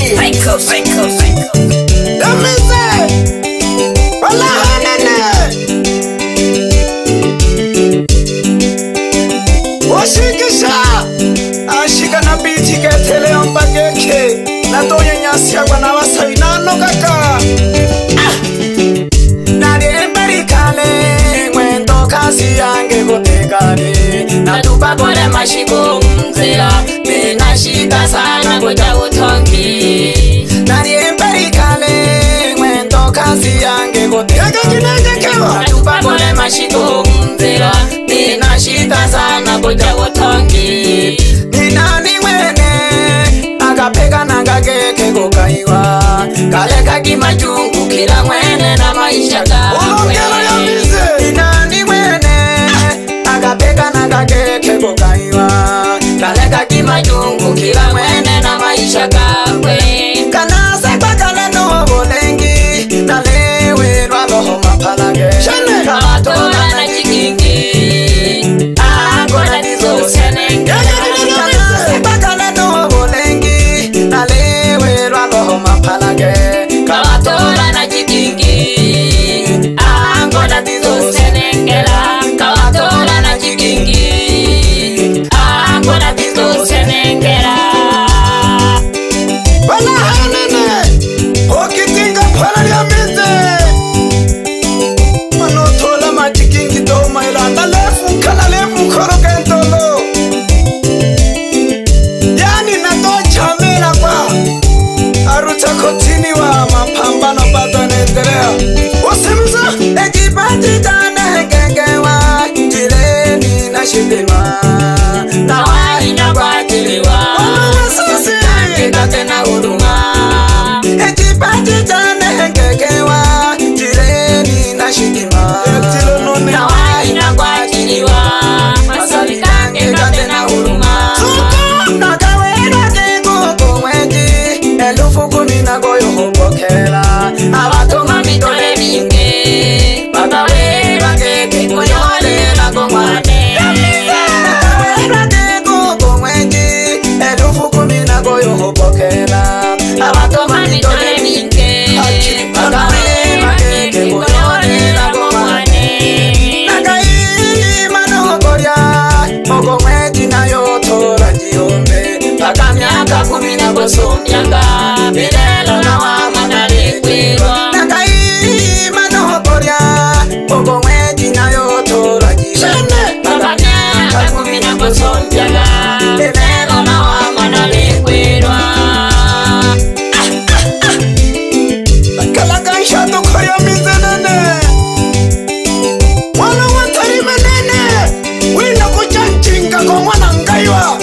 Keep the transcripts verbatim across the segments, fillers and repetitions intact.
Psycho, psycho, psycho. Damize wala hanene washikisha ashika na biti ketele ombageke na tonye nyasi agwa na wasawi nano kaka nani emberikale mwendo kasi yange gotekane na tupakole mashiko mzela nina shika sana kuja utongi nani emberikale mwendo kasi yange gotekane na tupakole mashiko mzela nina shika sana kuja utongi ninani mwene agapeka nangageke gokaiwa kale kaki majungu kila mwene na maisha gawe ninani mwene agapeka nangageke gokaiwa kale kaki majungu kila mwene na maisha gawe kanase bakale no bolengi nalewe rwalo mapalage kawatola na chikingi agona dizo senenge kanase bakale no bolengi nalewe rwalo mapalage kawatola na chikingi agona dizo senengela kawatola na chikingi agona dizo senengela wala hanene okitinga pala ya mize manotola machikingi do mailanda lefu kala lefu koroke ntolo yani nato chamela kwa aruta kotini wa mapambano bado anaendelea usimza ekipaji jane gengewa jireni na shindima na waina kwa jiliwa na tena huruma ekipaji jane gengewa jireni na shindima na waina kwa jiliwa masali kange na tena huruma nakawena kikuku mweji elufu kumi na goyo hupokela abatoma mitole minge bakawe bakeke kunyole na komwane nakawena kikuku mweji elufu kumi na goyo hupokela abatoma mitole minge bakawe bakeke kunyole na komwane nakaili manokorya mogo mweji nayo tora jiombe paka miaka kumi na gosomyanga milelo na wamanalikwirwa nakaili manokorya mogo mweji nayo tora jiombe paka miaka kumi na gosomyanga milelo na wamanalikwirwa kalagansha tukoyo mizenene mwana watari menene wina kuchanchinga kwa mwana ngaiwa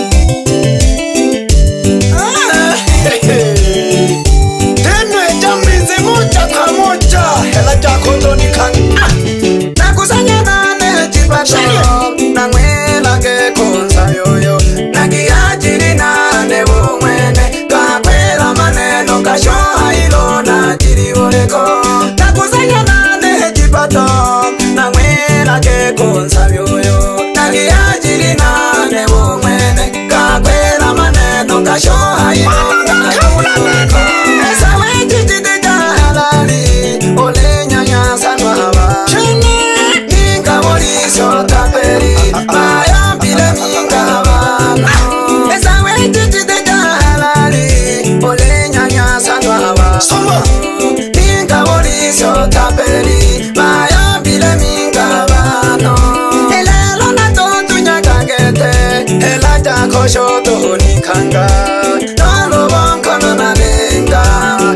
tenwe jamizi moja kwa moja hela jako ndonikanga nakusanya nane jipato na mwela kekonza yoyo nakiajiri nane bumwene kakwela maneno kashoha ilo najirioleko nakusanya nane jipato na mwela kekonza yoyo nakiajiri nane bumwene kakwela maneno kashoha ilo najirioleko esawe jijidika halali ole nyanya sanwaba ninga boliso taperi mayambile minga bana esawe jijidika halali ole nyanya sanwaba ninga boliso taperi mayambile minga bana elelo na tontu nyakagete ela jako shoto nikanga nolo bonkono na lenga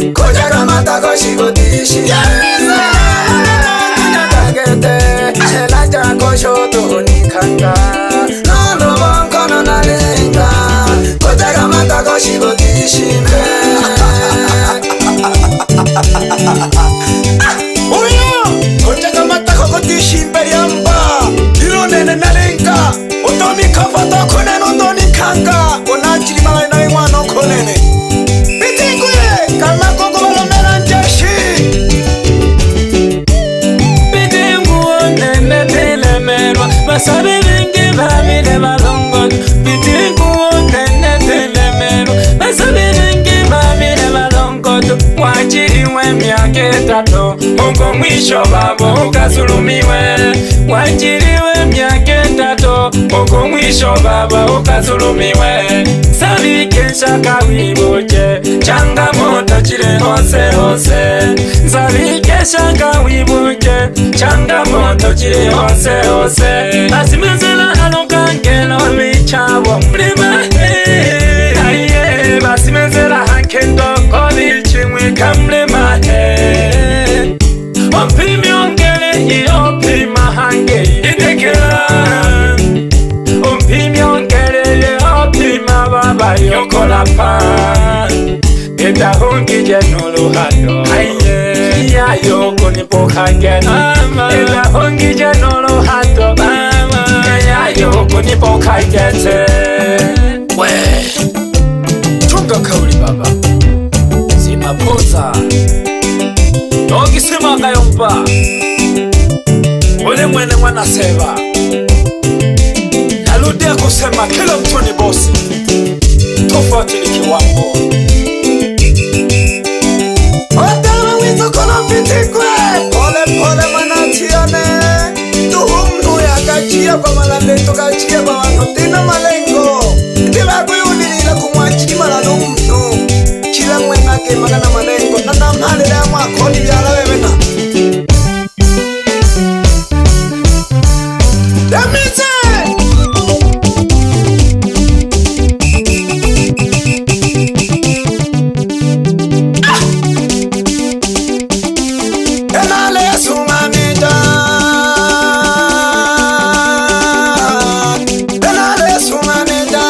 mwisho baba ukazulumiwe. Wajiriwe miaka tatu uko mwisho baba ukazulumiwe. Zabikesha kawibuke changamoto chile hose hose. Zabikesha kawibuke changamoto chile hose hose. Basimezela alokangelo bichabo mlima aye. Basimezela hankendo kodi chimwe kamlima he. Ompimi ongele hi opima hange idekela. Ompimi ongele hi opima baba yokola pa. Eda hongi jenulu hado aye. Ya yoko nipoka gena. Eda hongi jenulu hado mama. Ya yoko nipoka gete. We chunga kauli baba sima poza Nogi sima kayompa ule mwene mwana seba. Naludia kusema kila mtu ni bosi, tofauti ni kiwango. Odawa wizo kono pitikwe pole pole manatiane. Tuhumnu ya kachia kwa malandeto kachia kwa wanotina malengo. Ndiba kuyulilila kumwachima la numnu kila mwena ke magana malengo. Nana mhale ya mwakoni vyala wewena Damize ah! Enale sumamida Enale sumamida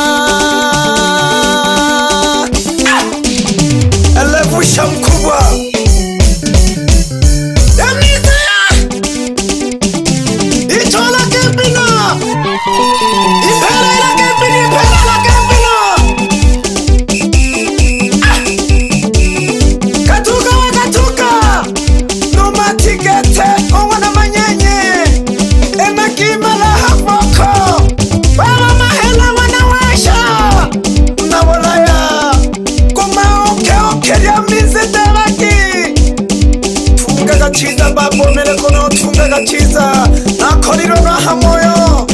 ah! Elevusha mkubwa Chiza babo mele kono tunga ga chiza na koriro na hamoyo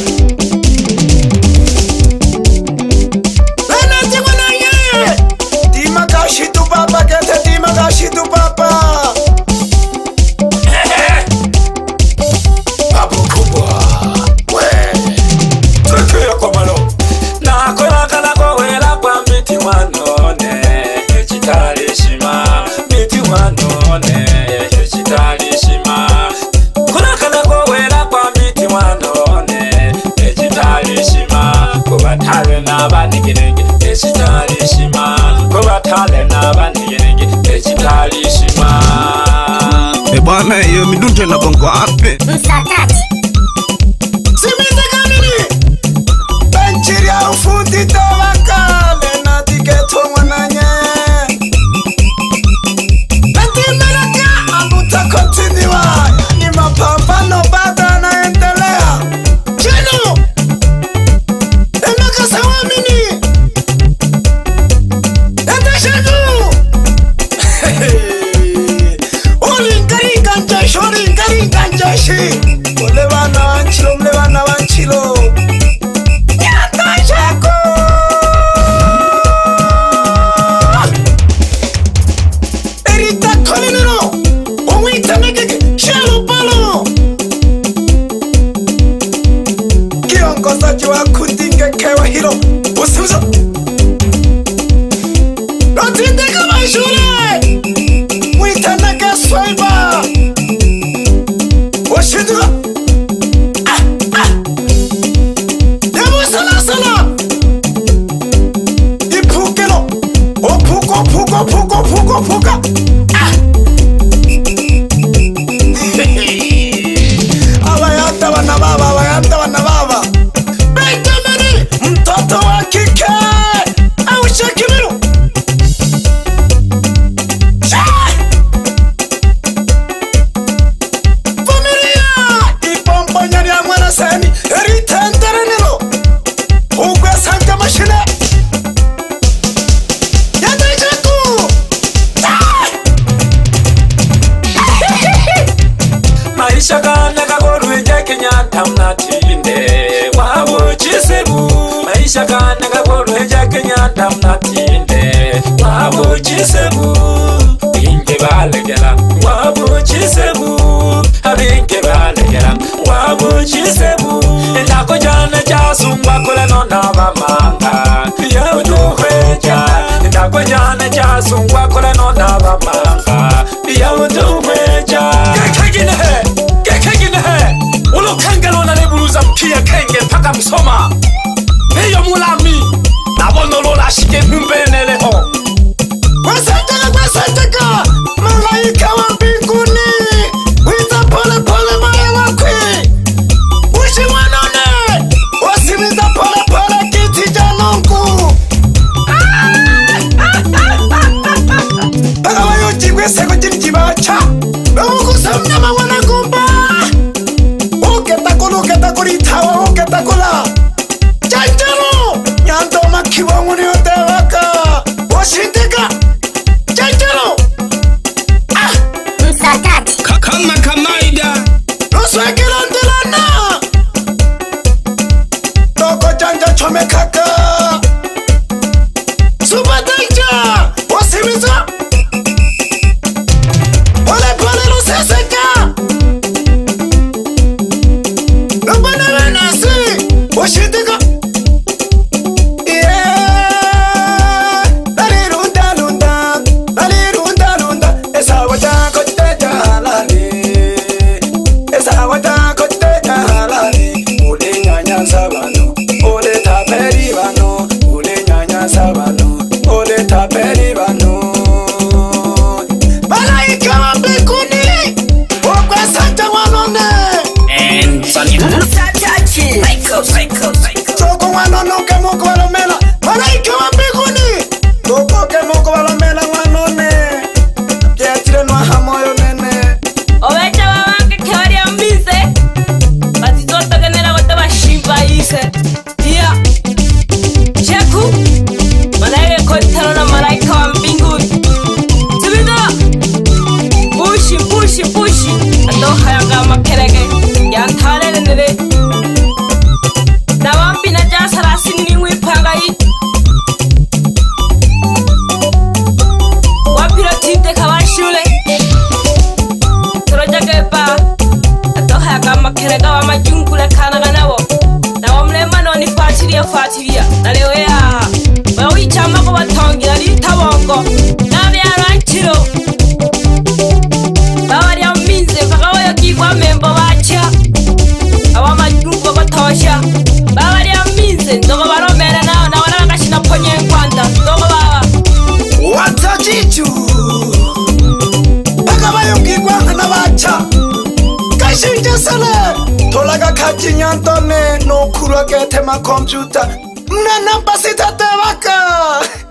Lena tingwana ye Dima gashi tu baba gete dima gashi tu baba Babu kubwa we Tuku yoko malo Na kola kala kowela kwa miti wanone Echitari shima miti wanone Echitari-shima Kuna kana kowela kwa miti wanone Echitari-shima Kubatale na banigirenge Echitari-shima Kubatale na banigirenge Echitari-shima E bwana hiyo midunte na bongo ape Msatati Simize kamili Benchiri ya ufundi tawakale na tiketo mwananye Continua ni mapambano bado yanaendelea. Chino Emeka sawamini Enda shegu Oli ngari ganjashi Oli ngari ganjashi Ole wana wanchilo Ole wana wanchilo Yata shegu Erita kolinero Kiongozaji wa kudinge kewa hilo Usimuzo Rotinde kama shule Mwitanake swaiba Washiduwa Ah ah Yamu sana sana Ipukelo Opuko puko puko puko puka Ah Abayata wana baba, abayata wana baba Benjamini, mtoto wa kike Aushe kimiru Familia Ipompo nyari ya mwana seni Eritendere nilo Ugwe sanja mashine Yadishiku shakana gabolo eja kenyanda mnatinde wabo chisebu inge balegela wabo chisebu abinge balegela wabo chisebu ndako jana jasungwa kole nona bamanga yabuduhweja ndako jana jasungwa kole nona bamanga yabuduhweja gekegine he gekegine he ulukangelo na lebuluza mkia kenge paka msoma Eyo mulami Nabono lola shike mbeneleho Wasataka wasataka Malaika wa mbinguni Wita pole pole maya wakwi Ushi wanone Wasimiza pole pole kiti janonku Paka wayo jigwe seko jini jibacha Beungu samnama wana kumba Uke takulu uke takuli tawa uke takula Janjaro Nyanto makiwa muni utewaka Washindika Janjaro Ah Msakati Kama kamaida Nuswekila ndilana Toko janja chome kaka Subadanja Wasimiza Pole pole luseseka Nubana wenasi Washindika Chinyantone no kura ke tema computer na namba sita te waka